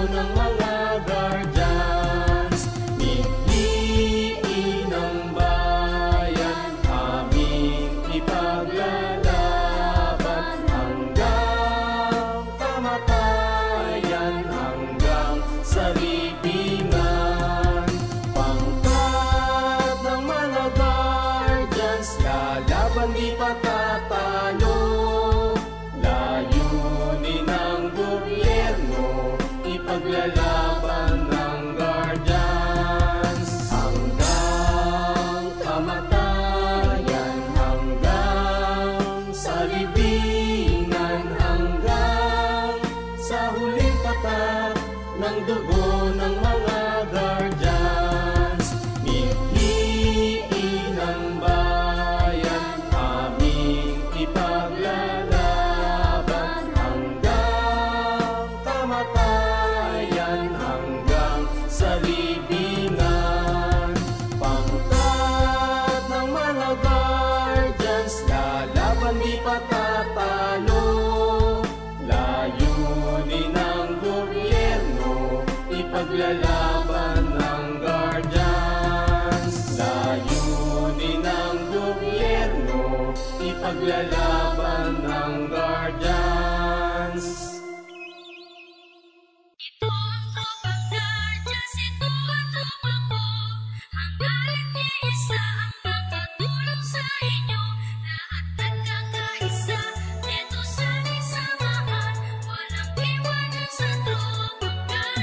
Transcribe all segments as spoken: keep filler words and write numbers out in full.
ng mga guardians. Piliin ang bayan, aming ipaglalaban hanggang kamatayan, hanggang sa libingan. Pangkat ng mga guardians, lalaban di patatalo. Layunin ng gobyerno, ipaglalaban ng guardians hanggang kamatayan, hanggang sa libingan, hanggang sa huling patak ng dugo ng mga guardians. Piliin ang bayan, aming ipaglalaban hanggang kamatayan, hanggang sa libingan. Pangkat ng mga guardians, lalaban di patatalo. Layunin ng gobyerno, ipaglalaban ng guardians. Layunin ng gobyerno, ipaglalaban ng guardians. Ito ang tropang guardians, ito ang tropa ko. Hangga't iisa ang makatulong sa inyo. Lahat nagkakaisa, dito sa aming samahan. Walang iwanan sa tropang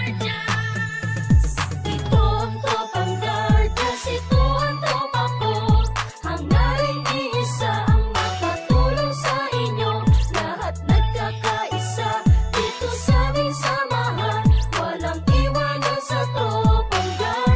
guardians. Ito ang tropang guardians, ito ang tropa ko. Hangga't iisa ang makatulong sa inyo. Lahat nagkakaisa, dito sa aming samahan. Walang iwanan sa tropang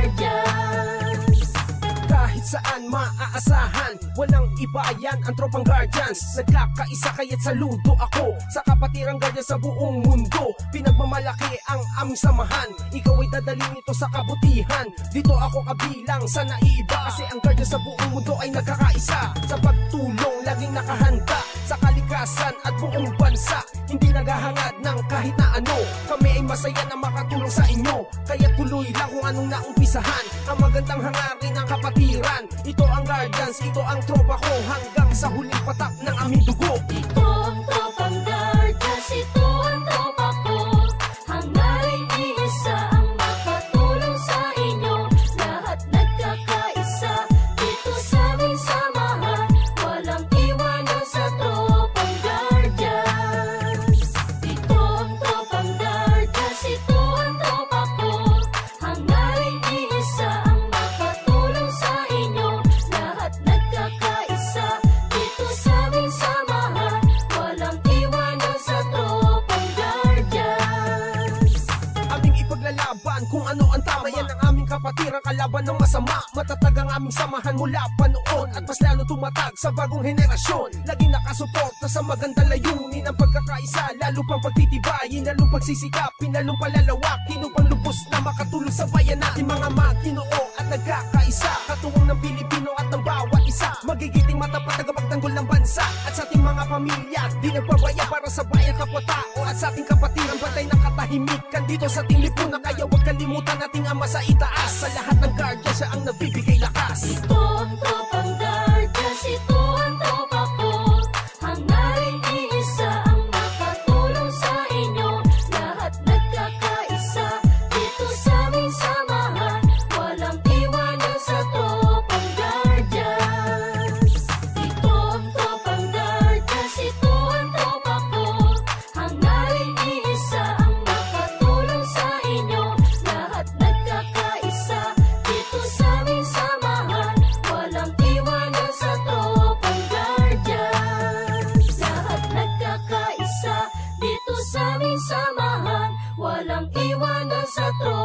guardians. Kahit saan maaasahan, walang iba yan ang tropang guardians. Nagkakaisa kaya't saludo ako sa kapatirang guardians sa buong mundo. Pinagmamalaki ang aming samahan, ikaw ay dadalhin ito sa kabutihan. Dito ako kabilang sa naiiba, kasi ang guardians sa buong mundo ay nagkakaisa. Sa pagtulong laging nakahanda sa kalikasan at buong bansa, hindi naghahangad ng kahit na ano. Kami ay masaya na makatulong sa inyo, kaya tuloy lang kung anong naumpisahan. Ang magandang hangarin ng kapatiran, ito ang guardians, ito ang tropa ko, hanggang sa huling patak ng aming dugo. Ito ang tropang guardians, ito ang tropa ko. Hangga't iisa ang makatulong sa inyo. Lahat nagkakaisa, dito sa aming samahan. Walang iwanan sa tropang guardians. Ito ang tropang guardians, ito ang tropa ko. Hangga't iisa ang makatulong sa inyo. Lahat nagkakaisa, dito sa aming samahan. Walang iwanan sa tropang guardians. Aming ipaglalaban kung ano ang tama, yan ang aming kapatiran, kalaban ng masama. Matatag ang aming samahan mula pa noon, at mas lalo tumatag sa bagong henerasyon. Laging nakasuporta sa magandang layunin ang pagkakaisa, lalo pang pagtitibayin, lalo pagsisikapin, lalo palalawakin upang lubos na makatulong sa bayan natin. Mga maginoo at nagkakaisa, katuwang ng Pilipino at ng bawat isa. Magigiting matapat tagapagtanggol ng bansa, at sa ating mga pamilya di nagpabaya para sa bayan kapwa-tao. At sa ating kapatiran batay ng katahimikan dito sa ating lipunan, kaya huwag kalimutan nating ama sa itaas. Sa lahat ng guardians siya ang nagbibigay lakas. Ito ang tropang guardians, ito ang tropa ko. Hangga't iisa ang makatulong sa inyo. Lahat nagkakaisa, dito sa aming samahan. Walang iwanan sa tropang guardians. Ito ang tropang guardians, ito ang tropa ko. Hangga't iisa ang makatulong sa inyo. Lahat nagkakaisa, dito sa aming samahan. Walang iwanan sa tropang guardians. Lahat nagkakaisa, dito sa aming samahan. Walang iwanan sa tropang